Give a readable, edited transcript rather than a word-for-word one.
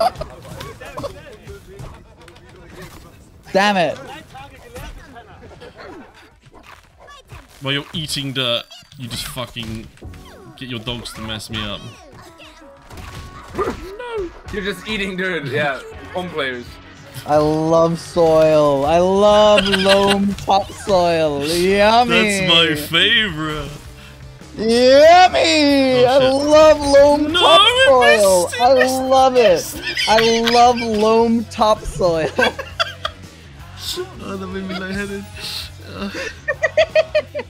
Damn it. While you're eating dirt, you just fucking get your dogs to mess me up. No! You're just eating dirt, yeah. Home players. I love soil. I love loam topsoil. Yummy. That's my favorite. Yummy! I love loam topsoil. I love it. I love loam topsoil. Oh, that made me lightheaded.